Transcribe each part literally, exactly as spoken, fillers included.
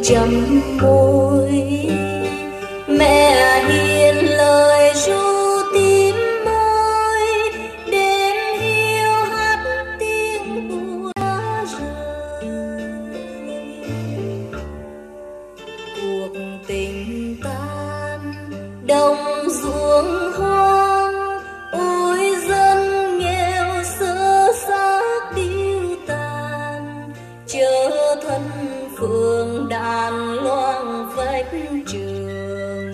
chấm môi. Mẹ hiền lời ru tím môi, đêm hiu hắt tiếng buồn đã rơi. Cuộc tình tan đồng ruộng hoang, ôi dân nghèo sơ xác điêu tàn, chớ thân phượng đàn loang vách trường.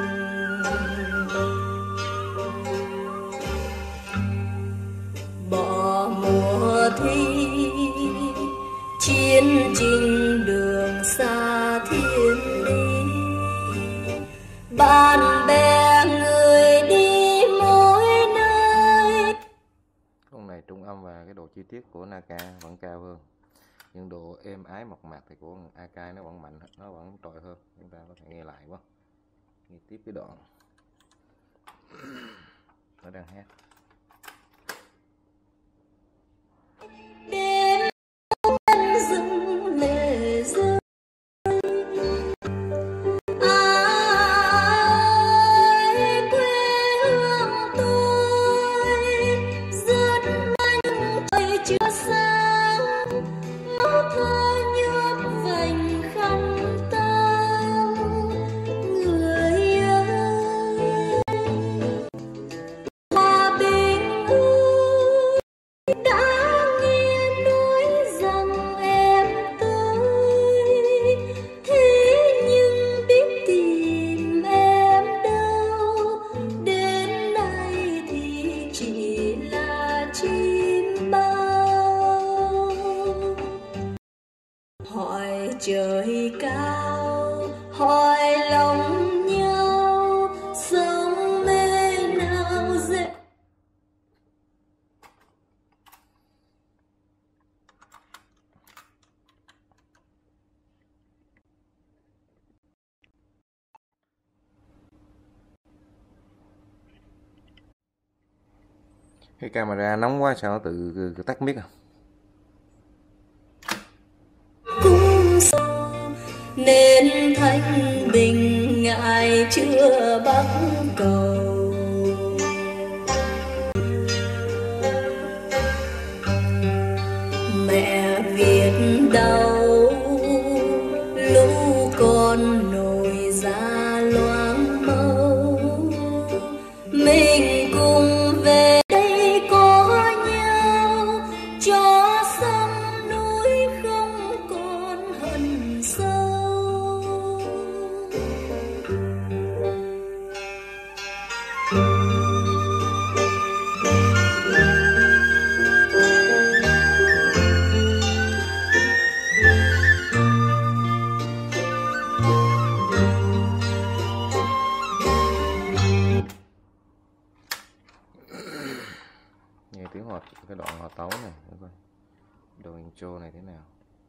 Bỏ mùa thi chiến trình đường xa thiên lý, bạn bè người đi mỗi nơi. Con này trung âm và cái độ chi tiết của Naka vẫn cao hơn, nhưng độ êm ái mộc mạc thì của Akai nó vẫn mạnh, nó vẫn trội hơn. Chúng ta có thể nghe lại quá, nghe tiếp cái đoạn nó đang hát. Đêm rừng lệ rơi, ai quê hương tôi rất manh trời chưa sáng, máu thơ nhớp vành khăn tang. Người ơi, hòa bình ơi, đã nghe nói rằng em tới, thế nhưng biết tìm em đâu, đến nay thì chỉ là chim bao. Hỏi trời cao, hỏi lòng nhau, sống mê nào dễ. Cái camera nóng quá sao nó tự, tự tắt mic à? Cũng sâu nên thanh bình ngài chưa bắt cầu. Mẹ Việt đau lũ con nổi ra loáng mâu, mình cùng về đây có nhau, cho sông núi không còn hận sâu. Nghe tiếng hòa, cái đoạn hòa tấu này, để coi đồ intro này thế nào.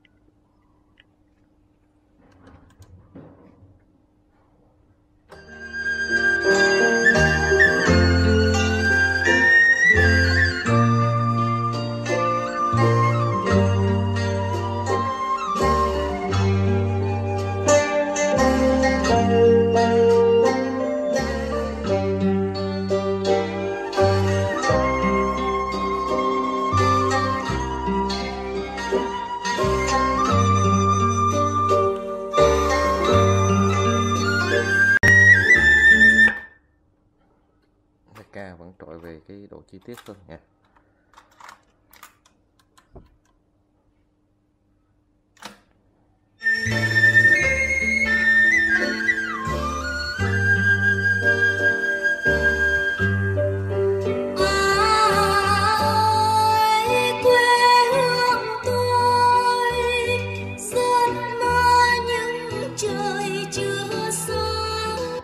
Ca vẫn trội về cái độ chi tiết thôi nha. Ai quê hương tôi rất mơ những trời chưa sáng.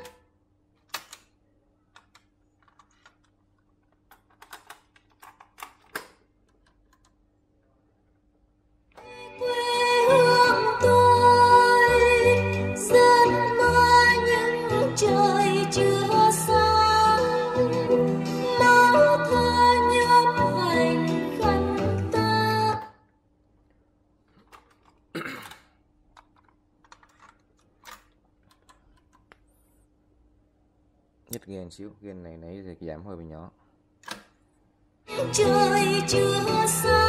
nhích gain xíu, gain này nãy thì giảm hơi bị nhỏ. Trời chưa xa